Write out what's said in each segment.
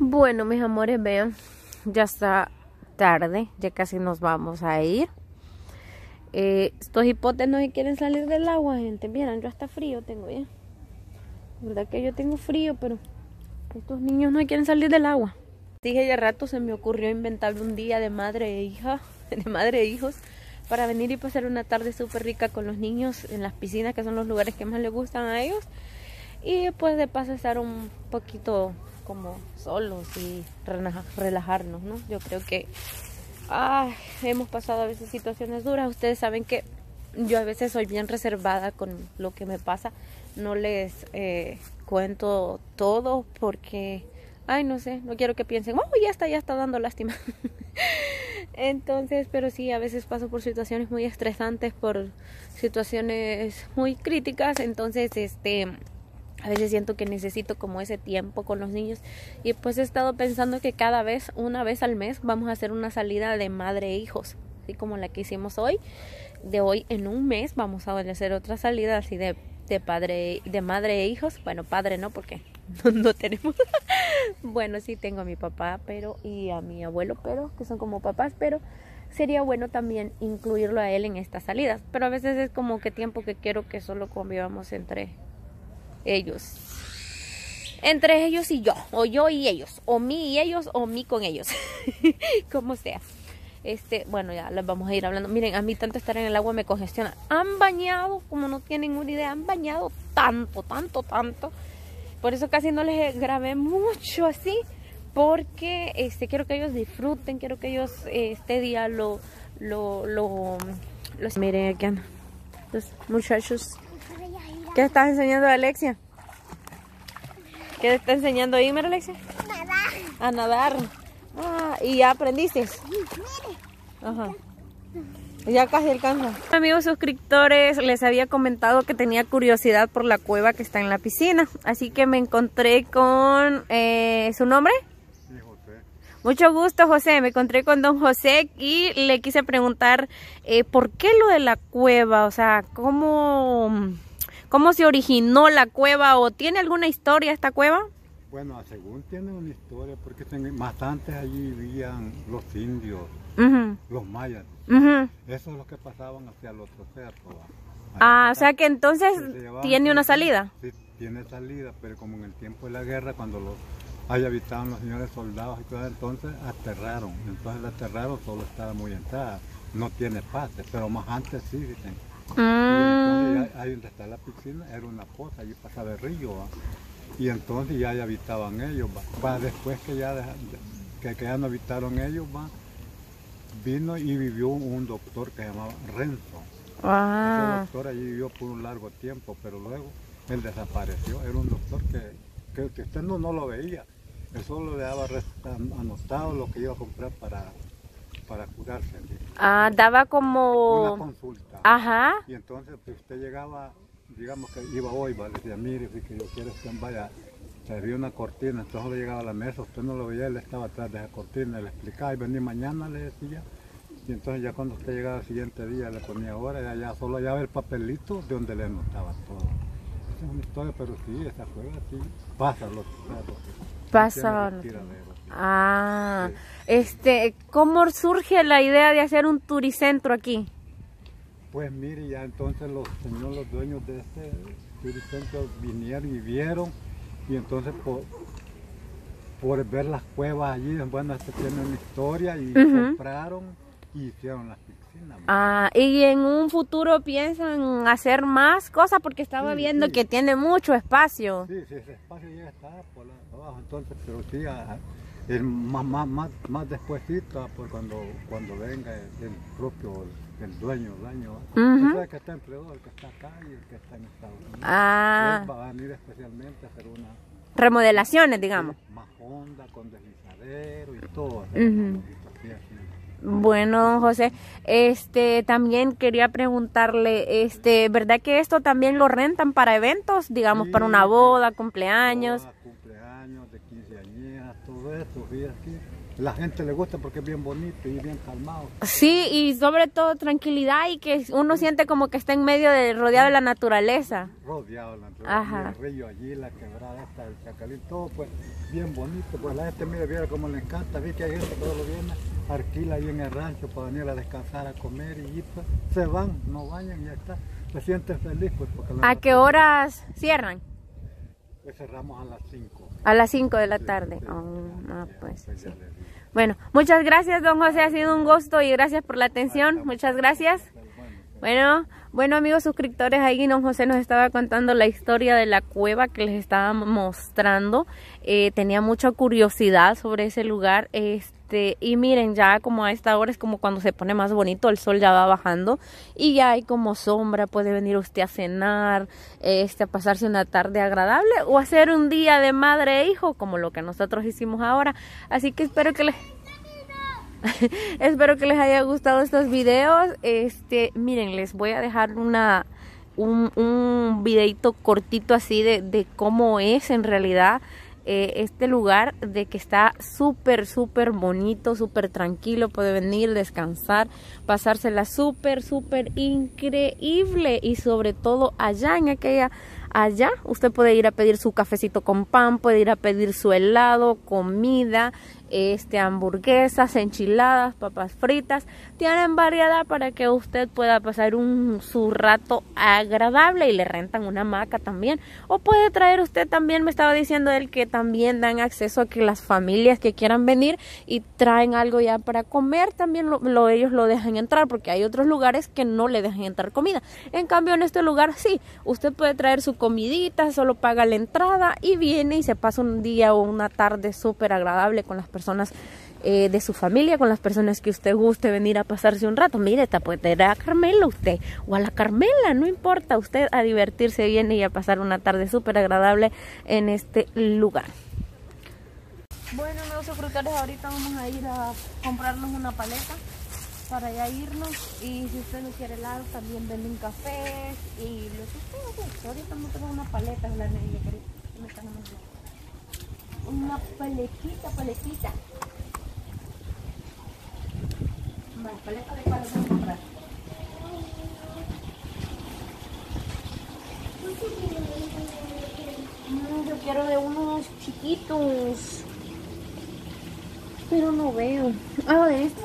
Bueno, mis amores, vean, ya está tarde, ya casi nos vamos a ir. Estos hipotes no se quieren salir del agua, gente. Miren, yo hasta frío tengo ya. La verdad que yo tengo frío, pero estos niños no quieren salir del agua. Dije ya rato, se me ocurrió inventar un día de madre e hija, de madre e hijos, para venir y pasar una tarde súper rica con los niños en las piscinas, que son los lugares que más les gustan a ellos. Y pues de paso estar un poquito como solos y relajarnos, ¿no? Yo creo que hemos pasado a veces situaciones duras. Ustedes saben que yo a veces soy bien reservada con lo que me pasa. No les cuento todo porque, no sé, no quiero que piensen, ya está dando lástima. Entonces, pero sí, a veces paso por situaciones muy estresantes, por situaciones muy críticas. Entonces, a veces siento que necesito como ese tiempo con los niños. Y pues he estado pensando que una vez al mes, vamos a hacer una salida de madre e hijos, así como la que hicimos hoy. De hoy en un mes vamos a hacer otra salida así de madre e hijos. Bueno, padre no, porque no tenemos. Bueno, sí tengo a mi papá y a mi abuelo, pero que son como papás, pero sería bueno también incluirlo a él en estas salidas. Pero a veces es como que tiempo que quiero que solo convivamos entre ellos y yo, o yo y ellos, o mí y ellos, o mí con ellos, como sea. Bueno, ya les vamos a ir hablando. Miren, a mí tanto estar en el agua me congestiona. Han bañado, como no tienen una idea, han bañado tanto. Por eso casi no les grabé mucho así, porque quiero que ellos disfruten, quiero que ellos este día los miren aquí andan los muchachos. ¿Qué estás enseñando a Alexia? ¿Qué te está enseñando ahí, mira, Alexia? Nadar. A nadar. ¿Y ya aprendiste? Ajá. Ya casi alcanza. Amigos suscriptores, les había comentado que tenía curiosidad por la cueva que está en la piscina. Así que me encontré con... ¿su nombre? Sí, José. Mucho gusto, José. Me encontré con don José y le quise preguntar ¿por qué lo de la cueva? O sea, ¿cómo se originó la cueva? ¿O tiene alguna historia esta cueva? Bueno, según tiene una historia, porque más antes allí vivían los indios, los mayas. Eso es lo que pasaban hacia el otro cerro. O sea que entonces tiene una salida. Sí, tiene salida, pero como en el tiempo de la guerra, cuando ahí habitaban los señores soldados y todo, entonces aterraron. Entonces la aterraron, solo estaba muy entrada. No tiene pase, pero más antes sí, dicen. Y entonces ahí donde está la piscina era una poza, allí pasaba el río, ¿va? Y entonces ya habitaban ellos, ¿va? Después que ya no habitaron ellos, ¿va? Vino y vivió un doctor que se llamaba Renzo. Ese doctor allí vivió por un largo tiempo, pero luego él desapareció. Era un doctor que usted no lo veía, él solo le daba anotado lo que iba a comprar para curarse. Daba como... una consulta. Ajá. Y entonces pues, usted llegaba, digamos que iba hoy, ¿va? Le decía, mire, que yo quiero que vaya, se había una cortina, entonces le llegaba a la mesa, usted no lo veía, él estaba atrás de esa cortina, le explicaba, y venía mañana, le decía, y entonces ya cuando usted llegaba el siguiente día, le ponía hora, ya solo hallaba el papelito de donde le anotaba todo. Esa es una historia, pero sí, esa cueva sí, pasa los cerros. Pasa. Sí. ¿Cómo surge la idea de hacer un turicentro aquí? Pues mire, ya entonces los dueños de este turicentro vinieron y vieron, y entonces por ver las cuevas allí, bueno, tiene una historia, y compraron y hicieron las piscinas. Y en un futuro piensan hacer más cosas, porque estaba viendo que tiene mucho espacio. Sí, ese espacio ya está por abajo, entonces, pero sí, es más despuesito, por cuando venga el propio, el dueño. O sea, que está entre dos, el que está acá y el que está en Estados Unidos. Él va a venir especialmente a hacer una... remodelaciones, digamos. Sí, más honda, con deslizadero y todo. Bueno, José, también quería preguntarle, ¿verdad que esto también lo rentan para eventos, digamos, Sí, para una boda, cumpleaños? Cumpleaños, de quinceañeras, todo eso, fíjate. la gente le gusta porque es bien bonito y bien calmado. Sí, y sobre todo tranquilidad y que uno siente como que está en medio de rodeado de la naturaleza. Rodeado de la naturaleza. Ajá. El río allí, la quebrada esta, el Chacalín, todo pues bien bonito. Pues la gente mira cómo le encanta. Vi que hay gente que todo lo viene, alquila ahí en el rancho para venir a descansar, a comer y pues se van, no vayan y ya está. Se sienten felices pues porque ¿A qué horas cierran? Pues cerramos a las 5. A las 5 de la tarde. Pues sí. Bueno, muchas gracias, don José, ha sido un gusto y gracias por la atención. Muchas gracias. Bueno amigos suscriptores, ahí don José nos estaba contando la historia de la cueva que les estaba mostrando. Tenía mucha curiosidad sobre ese lugar. Y miren, ya como a esta hora es como cuando se pone más bonito, el sol ya va bajando y ya hay como sombra, puede venir usted a cenar, a pasarse una tarde agradable o hacer un día de madre e hijo como lo que nosotros hicimos ahora. Así que espero que les espero que les haya gustado estos videos. Miren, les voy a dejar un videito cortito así de cómo es en realidad este lugar, de que está súper bonito, súper tranquilo, puede venir, descansar, pasársela súper increíble y sobre todo allá usted puede ir a pedir su cafecito con pan, puede ir a pedir su helado, comida, hamburguesas, enchiladas, papas fritas, tienen variedad para que usted pueda pasar su rato agradable y le rentan una hamaca también, o puede traer usted también, me estaba diciendo él que también dan acceso a que las familias que quieran venir y traen algo ya para comer, también ellos lo dejan entrar, porque hay otros lugares que no le dejan entrar comida. En cambio en este lugar sí, usted puede traer su comidita, solo paga la entrada y viene y se pasa un día o una tarde súper agradable con las personas de su familia, con las personas que usted guste venir a pasarse un rato. Mire, puede ir a Carmela usted o a la Carmela, no importa, usted a divertirse bien y a pasar una tarde súper agradable en este lugar. Bueno, amigos suscriptores, ahorita vamos a ir a comprarnos una paleta para ya irnos, y si usted no quiere helado también venden cafés y lo que usted guste. Ahorita no tengo una paleta, es la negra, una paletita. Vale, paleta de cuál vamos a comprar. Yo quiero de unos chiquitos, pero no veo. De esto.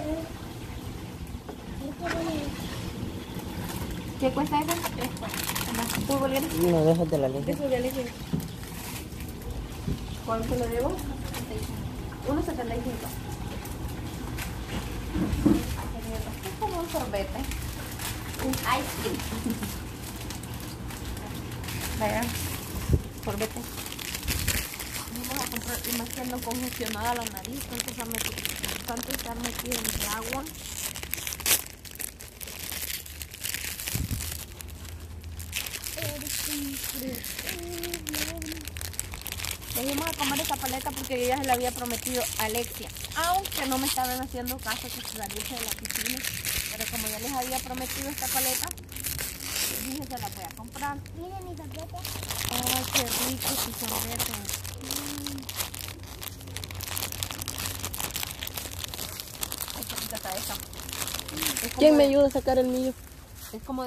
¿Qué cuesta eso? ¿3 bolívares? No, dejas de la leche. Eso de leche. ¿Cuánto le debo? 1.75. Es como un sorbete. Un ice cream. Vaya, sorbete. Vamos a comprar, y más que ando congestionada la nariz, tanto estar metido en el agua. Dejemos a comer esta paleta porque yo ya se la había prometido a Alexia, aunque no me estaban haciendo caso que saliese de la piscina, pero como ya les había prometido esta paleta, dije se la voy a comprar. Miren mi sorbete. Ay, qué rico su sorbete. Ay, qué rica está esta. ¿Quién me ayuda a sacar el mío? Es como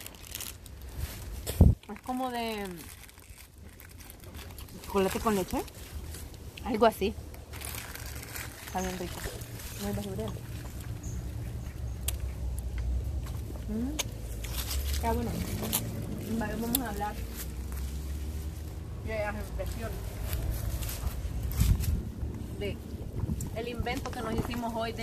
de chocolate con leche, algo así. Está bien rico. No hay basurero. Está bueno. Vale, vamos a hablar de las impresiones de el invento que nos hicimos hoy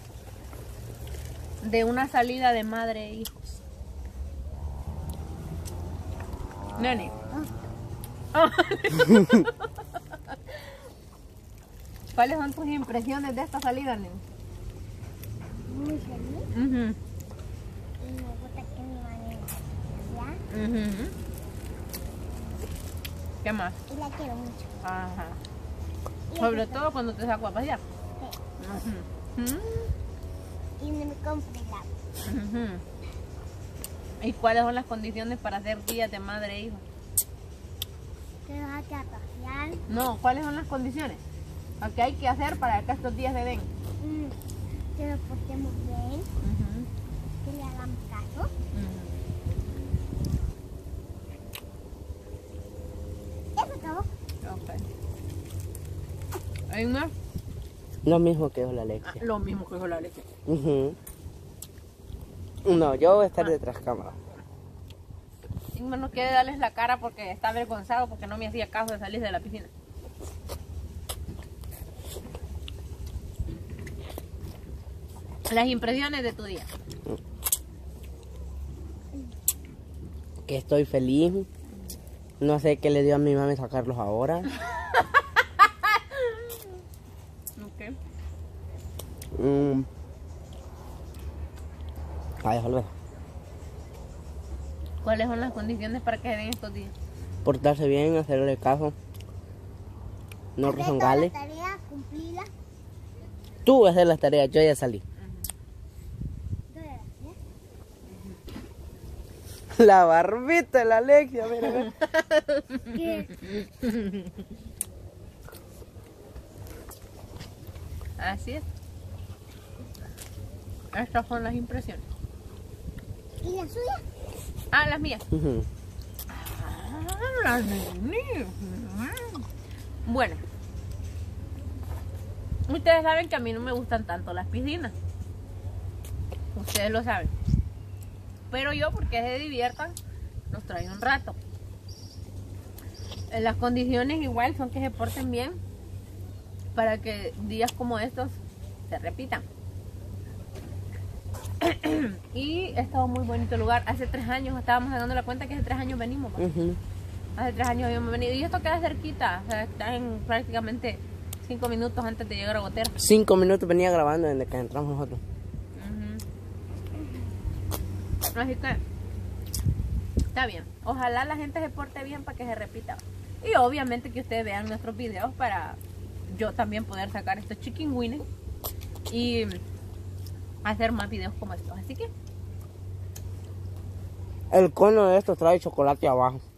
de una salida de madre e hijos. Nene. ¿Cuáles son tus impresiones de esta salida, nene? Muy feliz. Uh-huh. Y me gusta que mi mamá ¿ya? Uh-huh. ¿Qué más? Y la quiero mucho. Ajá. Y Sobre eso todo cuando te saco a pasear. sí. Uh-huh. Y me compré la. Uh-huh. ¿Y cuáles son las condiciones para hacer días de madre e hijo? Te vas a quedar a pasear. No, ¿cuáles son las condiciones ¿Qué hay que hacer para que estos días se den? Que nos portemos bien, que le hagamos caso. Eso todo. Ok. ¿Hay más? Lo mismo que dijo la Alexia. Lo mismo que dijo la leche. Ujú. No, yo voy a estar detrás cámara. Ingmar no quiere darles la cara porque está avergonzado porque no me hacía caso de salir de la piscina. Las impresiones de tu día. Que estoy feliz. No sé qué le dio a mi mami sacarlos ahora. Ok. Ay, déjalo. ¿Cuáles son las condiciones para que se den estos días? Portarse bien, hacerle caso. No Hacer toda rezongarle. la tarea, cumplirla. Tú vas a hacer las tareas, yo ya salí. La barbita de la Alexia, mira, mira. Así es. Estas son las impresiones. ¿Y la suya? Ah, las mías. Ujú. Las mías. Bueno. Ustedes saben que a mí no me gustan tanto las piscinas. Ustedes lo saben. Pero yo, porque se diviertan, los traigo un rato. Las condiciones igual son que se porten bien para que días como estos se repitan. Y estado muy bonito el lugar. Hace 3 años, estábamos dando la cuenta que hace 3 años venimos. ¿Va? Ujú. Hace 3 años habíamos venido. Y esto queda cerquita. O sea, está en prácticamente 5 minutos antes de llegar a Gotera. 5 minutos venía grabando desde que entramos nosotros. Así que está bien. Ojalá la gente se porte bien para que se repita. Y obviamente que ustedes vean nuestros videos para yo también poder sacar estos chicken wings y hacer más videos como estos. Así que El cono de estos trae chocolate abajo.